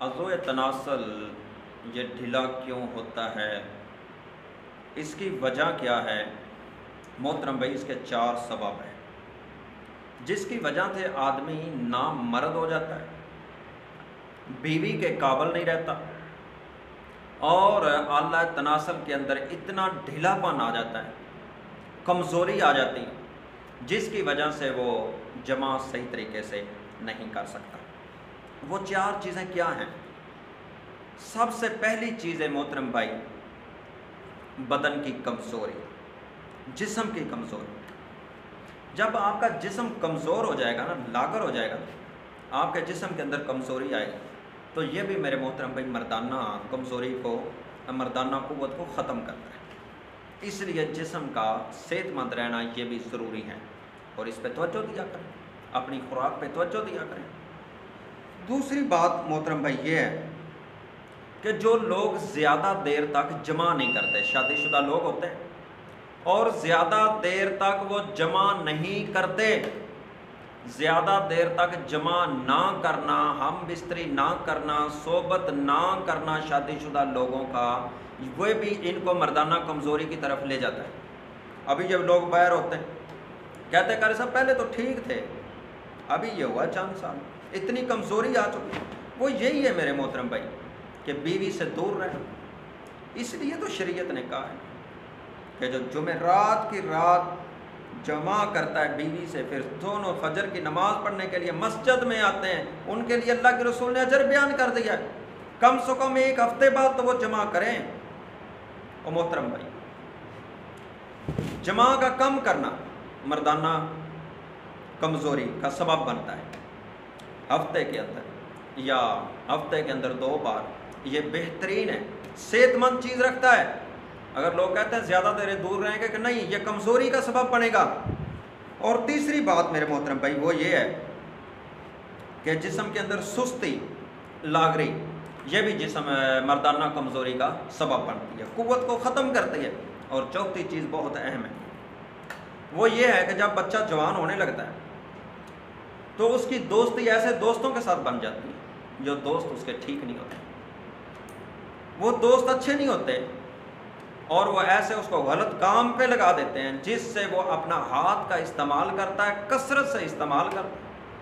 عضو تناسل یہ ڈھیلا کیوں ہوتا ہے، اس کی وجہ کیا ہے؟ محترم بھائی، اس کے 4 سبب ہیں جس کی وجہ سے آدمی نامرد ہو جاتا ہے، بیوی کے قابل نہیں رہتا، اور اعلیٰ تناسل کے اندر اتنا ڈھیلا پن آ جاتا ہے، کمزوری آ جاتی ہے، جس کی وجہ سے وہ جمع صحیح طریقے سے نہیں کر سکتا۔ وہ 4 چیزیں کیا ہیں؟ سب سے پہلی چیز ہے محترم بھائی، بدن کی کمزوری، جسم کی کمزوری۔ جب آپ کا جسم کمزور ہو جائے گا نا، لاغر ہو جائے گا، آپ کے جسم کے اندر کمزوری آئے گی، تو یہ بھی میرے محترم بھائی مردانہ کمزوری کو، مردانہ قوت کو ختم کرتا ہے۔ اس لیے جسم کا صحت مند رہنا یہ بھی ضروری ہے، اور اس پہ توجہ دیا کریں، اپنی خوراک پہ توجہ دیا کریں۔ دوسری بات محترم بھائی یہ ہے کہ جو لوگ زیادہ دیر تک جمع نہیں کرتے، شادی شدہ لوگ ہوتے ہیں اور زیادہ دیر تک وہ جمع نہیں کرتے، زیادہ دیر تک جمع نہ کرنا، ہم بستری نہ کرنا، صحبت نہ کرنا شادی شدہ لوگوں کا، وہ بھی ان کو مردانہ کمزوری کی طرف لے جاتا ہے۔ ابھی جب لوگ باہر ہوتے ہیں کہتے ہیں کہ صاحب پہلے تو ٹھیک تھے، ابھی یہ ہوا چند سال اتنی کمزوری آ چکی۔ وہ یہی ہے میرے محترم بھائی کہ بیوی سے دور رہنا۔ اس لیے تو شریعت نے کہا ہے کہ جو جمعرات کی رات جمع کرتا ہے بیوی سے، پھر دونوں فجر کی نماز پڑھنے کے لیے مسجد میں آتے ہیں، ان کے لیے اللہ کے رسول نے اجر بیان کر دیا ہے، کم سے کم 1 ہفتے بعد تو وہ جمع کریں۔ اور محترم بھائی، جمع کا کم کرنا مردانہ کمزوری کا سبب بنتا ہے۔ ہفتے کے اندر یا ہفتے کے اندر 2 بار یہ بہترین ہے، صحت مند چیز رکھتا ہے۔ اگر لوگ کہتے ہیں زیادہ دیر دور رہیں گے کہ نہیں، یہ کمزوری کا سبب بنے گا۔ اور تیسری بات میرے محترم بھائی وہ یہ ہے کہ جسم کے اندر سستی، لاغری، یہ بھی جسم مردانہ کمزوری کا سبب بنتی ہے، قوت کو ختم کرتی ہے۔ اور چوتھی چیز بہت اہم ہے، وہ یہ ہے کہ جب بچہ جوان ہونے لگتا ہے تو اس کی دوستی ایسے دوستوں کے ساتھ بن جاتی ہے جو دوست اس کے ٹھیک نہیں ہوتے، وہ دوست اچھے نہیں ہوتے، اور وہ ایسے اس کو غلط کام پہ لگا دیتے ہیں جس سے وہ اپنا ہاتھ کا استعمال کرتا ہے، کثرت سے استعمال کرتا ہے،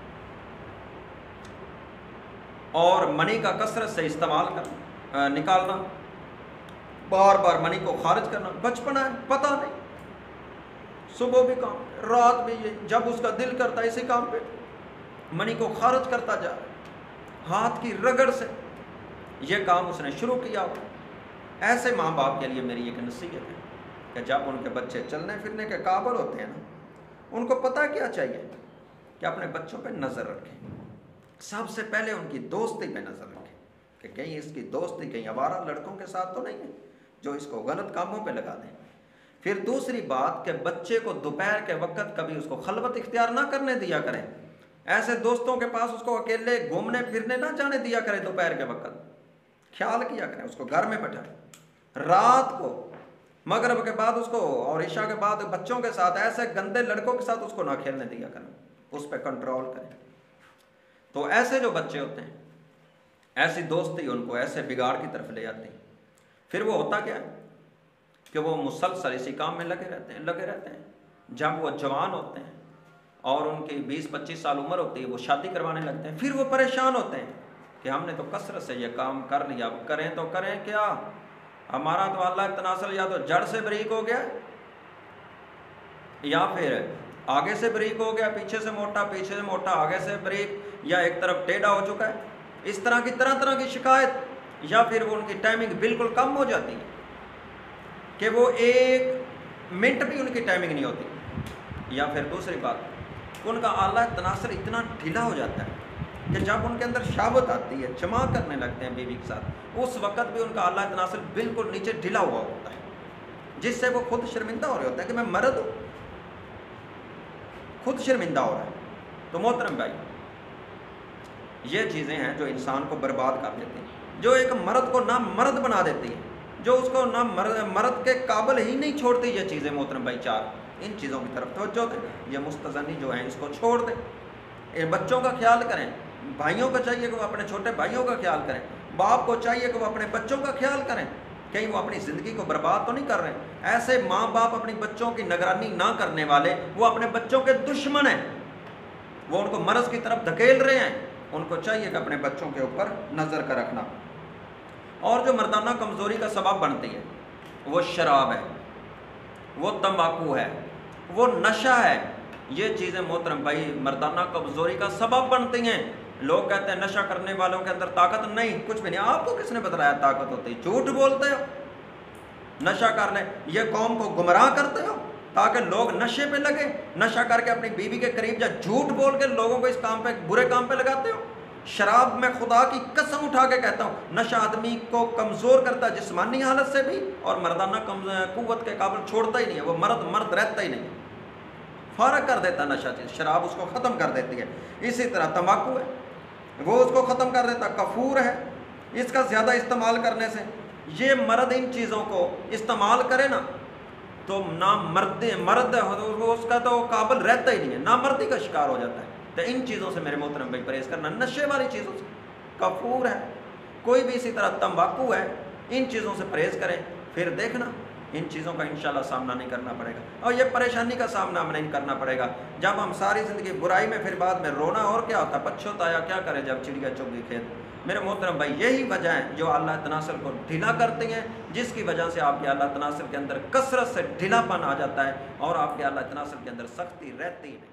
اور منی کا کثرت سے استعمال کرنا، نکالنا، بار بار منی کو خارج کرنا۔ بچپنا ہے، پتہ نہیں، صبح بھی کام، رات بھی یہ، جب اس کا دل کرتا ہے اسی کام پہ منی کو خارج کرتا جا رہا ہے، ہاتھ کی رگڑ سے یہ کام اس نے شروع کیا ہوا۔ ایسے ماں باپ کے لیے میری ایک نصیحت ہے کہ جب ان کے بچے چلنے پھرنے کے قابل ہوتے ہیں نا، ان کو پتہ کیا چاہیے کہ اپنے بچوں پہ نظر رکھیں۔ سب سے پہلے ان کی دوستی پہ نظر رکھیں کہ کہیں اس کی دوستی کہیں آوارہ لڑکوں کے ساتھ تو نہیں ہے جو اس کو غلط کاموں پہ لگا دیں۔ پھر دوسری بات کہ بچے کو دوپہر کے وقت کبھی اس کو خلوت اختیار نہ کرنے دیا کریں، ایسے دوستوں کے پاس اس کو اکیلے گھومنے پھرنے نہ جانے دیا کریں دوپہر کے وقت، خیال کیا کریں، اس کو گھر میں بٹھائیں۔ رات کو مغرب کے بعد اس کو اور عشاء کے بعد بچوں کے ساتھ، ایسے گندے لڑکوں کے ساتھ اس کو نہ کھیلنے دیا کریں، اس پہ کنٹرول کریں۔ تو ایسے جو بچے ہوتے ہیں، ایسی دوستی ان کو ایسے بگاڑ کی طرف لے جاتی ہے۔ پھر وہ ہوتا کیا ہے کہ وہ مسلسل اسی کام میں لگے رہتے ہیں۔ جب وہ جوان ہوتے ہیں اور ان کی 20-25 سال عمر ہوتی ہے، وہ شادی کروانے لگتے ہیں، پھر وہ پریشان ہوتے ہیں کہ ہم نے تو کثرت سے یہ کام کر لیا، اب کریں تو کریں کیا، ہمارا تو اللہ تناسل یا تو جڑ سے بریک ہو گیا یا پھر آگے سے بریک ہو گیا، پیچھے سے موٹا آگے سے بریک، یا ایک طرف ٹیڑھا ہو چکا ہے۔ اس طرح کی شکایت، یا پھر وہ ان کی ٹائمنگ بالکل کم ہو جاتی ہے کہ وہ 1 منٹ بھی ان کی ٹائمنگ نہیں ہوتی، یا پھر دوسری بات ان کا اعلیٰ تناسل اتنا ڈھیلا ہو جاتا ہے کہ جب ان کے اندر شہوت آتی ہے، جمع کرنے لگتے ہیں بیوی کے ساتھ، اس وقت بھی ان کا اعلیٰ تناسل بالکل نیچے ڈھیلا ہوا ہوتا ہے، جس سے وہ خود شرمندہ ہو رہے ہوتے ہیں کہ میں مرد ہوں، خود شرمندہ ہو رہا ہے۔ تو محترم بھائی، یہ چیزیں ہیں جو انسان کو برباد کر دیتی ہیں، جو ایک مرد کو نہ مرد بنا دیتی ہیں، جو اس کو نہ مرد کے قابل ہی نہیں چھوڑتی۔ یہ چیزیں محترم بھائی 4، ان چیزوں کی طرف توجہ دیں، یہ مستزنی جو ہیں اس کو چھوڑ دیں، بچوں کا خیال کریں، بھائیوں کو چاہیے کہ وہ اپنے چھوٹے بھائیوں کا خیال کریں، باپ کو چاہیے کہ وہ اپنے بچوں کا خیال کریں، کہیں وہ اپنی زندگی کو برباد تو نہیں کر رہے ہیں۔ ایسے ماں باپ اپنی بچوں کی نگرانی نہ کرنے والے وہ اپنے بچوں کے دشمن ہیں، وہ ان کو مرض کی طرف دھکیل رہے ہیں۔ ان کو چاہیے کہ اپنے بچوں کے اوپر نظر کا رکھنا۔ اور جو مردانہ کمزوری کا سبب بنتی ہے وہ شراب ہے، وہ تمباکو ہے، وہ نشہ ہے۔ یہ چیزیں محترم بھائی مردانہ کمزوری کا سبب بنتی ہیں۔ لوگ کہتے ہیں نشہ کرنے والوں کے اندر طاقت نہیں، کچھ بھی نہیں۔ آپ کو کس نے بتلایا طاقت ہوتی؟ جھوٹ بولتے ہو۔ نشہ کرنے یہ قوم کو گمراہ کرتے ہو تاکہ لوگ نشے پہ لگے، نشہ کر کے اپنی بیوی کے قریب جا، جھوٹ بول کے لوگوں کو اس کام پہ برے کام پہ لگاتے ہو۔ شراب میں خدا کی قسم اٹھا کے کہتا ہوں نشہ آدمی کو کمزور کرتا ہے جسمانی حالت سے بھی، اور مردانہ قوت کے قابل چھوڑتا ہی نہیں ہے، وہ مرد رہتا ہی نہیں، فارغ کر دیتا نشہ چیز۔ شراب اس کو ختم کر دیتی ہے۔ اسی طرح تمباکو ہے، وہ اس کو ختم کر دیتا۔ کفور ہے، اس کا زیادہ استعمال کرنے سے یہ مرد ان چیزوں کو استعمال کرے نا تو نہ مرد اس کا تو قابل رہتا ہی نہیں ہے، نہ مردی کا شکار ہو جاتا ہے۔ تو ان چیزوں سے میرے محترم بھائی پرہیز کرنا، نشے والی چیزوں سے، کفور ہے، کوئی بھی اسی طرح تمباکو ہے، ان چیزوں سے پرہیز کریں، پھر دیکھنا ان چیزوں کا انشاءاللہ سامنا نہیں کرنا پڑے گا، اور یہ پریشانی کا سامنا ہم نہیں کرنا پڑے گا جب ہم ساری زندگی برائی میں پھر بعد میں رونا، اور کیا ہوتا ہے پچھتایا کیا کرے جب چڑیا چگ گئی کھیت۔ میرے محترم بھائی یہی وجہ ہے جو اللہ تناسل کو ڈھیلا کرتی ہیں، جس کی وجہ سے آپ کے اللہ تناسل کے اندر کثرت سے ڈھیلا پن آ جاتا ہے اور آپ کے اللہ تناسل کے اندر سختی رہتی ہے۔